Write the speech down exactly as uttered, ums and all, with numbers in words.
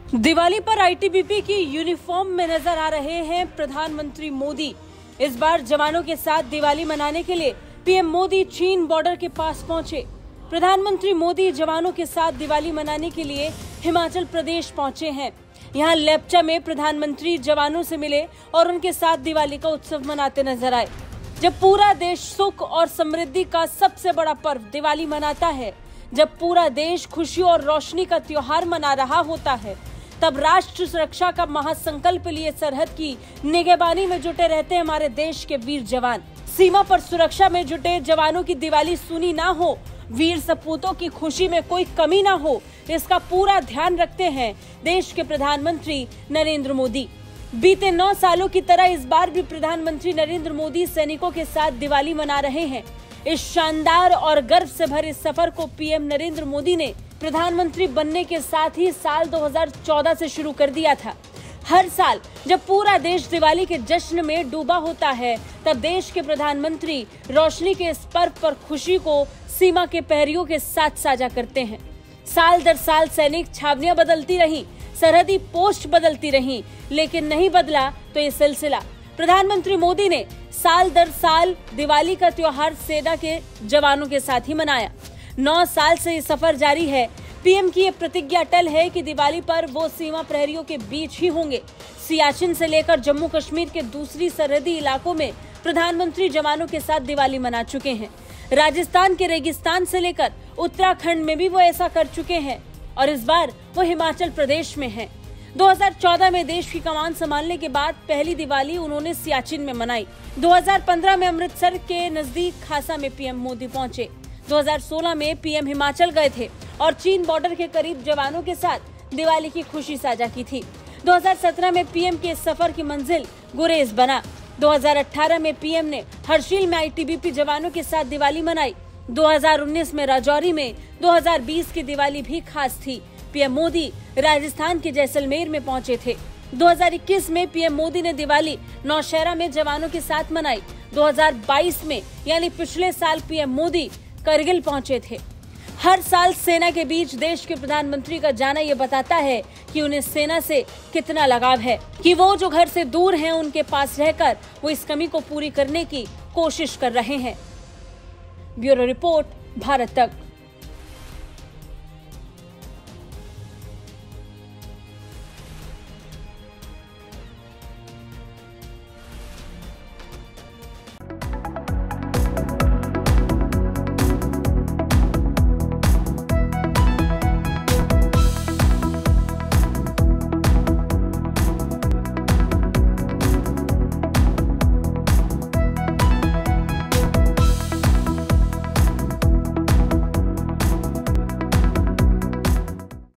दिवाली पर आईटीबीपी की यूनिफॉर्म में नजर आ रहे हैं प्रधानमंत्री मोदी। इस बार जवानों के साथ दिवाली मनाने के लिए पीएम मोदी चीन बॉर्डर के पास पहुंचे। प्रधानमंत्री मोदी जवानों के साथ दिवाली मनाने के लिए हिमाचल प्रदेश पहुंचे हैं। यहां लेप्चा में प्रधानमंत्री जवानों से मिले और उनके साथ दिवाली का उत्सव मनाते नजर आए। जब पूरा देश सुख और समृद्धि का सबसे बड़ा पर्व दिवाली मनाता है, जब पूरा देश खुशी और रोशनी का त्योहार मना रहा होता है, तब राष्ट्र सुरक्षा का महासंकल्प लिए सरहद की निगहबानी में जुटे रहते हैं हमारे देश के वीर जवान। सीमा पर सुरक्षा में जुटे जवानों की दिवाली सूनी ना हो, वीर सपूतों की खुशी में कोई कमी ना हो, इसका पूरा ध्यान रखते हैं देश के प्रधानमंत्री नरेंद्र मोदी। बीते नौ सालों की तरह इस बार भी प्रधानमंत्री नरेंद्र मोदी सैनिकों के साथ दिवाली मना रहे हैं। इस शानदार और गर्व से भरे सफर को पीएम नरेंद्र मोदी ने प्रधानमंत्री बनने के साथ ही साल दो हज़ार चौदह से शुरू कर दिया था। हर साल जब पूरा देश दिवाली के जश्न में डूबा होता है, तब देश के प्रधानमंत्री रोशनी के इस पर्व पर खुशी को सीमा के प्रहरियों के साथ साझा करते हैं। साल दर साल सैनिक छावनियां बदलती रहीं, सरहदी पोस्ट बदलती रहीं, लेकिन नहीं बदला तो ये सिलसिला। प्रधानमंत्री मोदी ने साल दर साल दिवाली का त्योहार सेना के जवानों के साथ ही मनाया। नौ साल से ये सफर जारी है। पीएम की ये प्रतिज्ञा अटल है कि दिवाली पर वो सीमा प्रहरियों के बीच ही होंगे। सियाचिन से लेकर जम्मू कश्मीर के दूसरी सरहदी इलाकों में प्रधानमंत्री जवानों के साथ दिवाली मना चुके हैं। राजस्थान के रेगिस्तान से लेकर उत्तराखंड में भी वो ऐसा कर चुके हैं और इस बार वो हिमाचल प्रदेश में है। दो हज़ार चौदह में देश की कमान संभालने के बाद पहली दिवाली उन्होंने सियाचिन में मनाई। दो हज़ार पंद्रह में अमृतसर के नजदीक खासा में पीएम मोदी पहुंचे। दो हज़ार सोलह में पीएम हिमाचल गए थे और चीन बॉर्डर के करीब जवानों के साथ दिवाली की खुशी साझा की थी। दो हज़ार सत्रह में पीएम के सफर की मंजिल गुरेज बना। दो हज़ार अठारह में पीएम ने हर्षिल में आईटीबीपी जवानों के साथ दिवाली मनाई। दो हज़ार उन्नीस में राजौरी में, दो हज़ार बीस की दिवाली भी खास थी। पीएम मोदी राजस्थान के जैसलमेर में पहुंचे थे। दो हज़ार इक्कीस में पीएम मोदी ने दिवाली नौशहरा में जवानों के साथ मनाई। दो हज़ार बाईस में यानी पिछले साल पीएम मोदी करगिल पहुंचे थे। हर साल सेना के बीच देश के प्रधानमंत्री का जाना ये बताता है कि उन्हें सेना से कितना लगाव है, कि वो जो घर से दूर हैं उनके पास रहकर वो इस कमी को पूरी करने की कोशिश कर रहे हैं। ब्यूरो रिपोर्ट, भारत तक।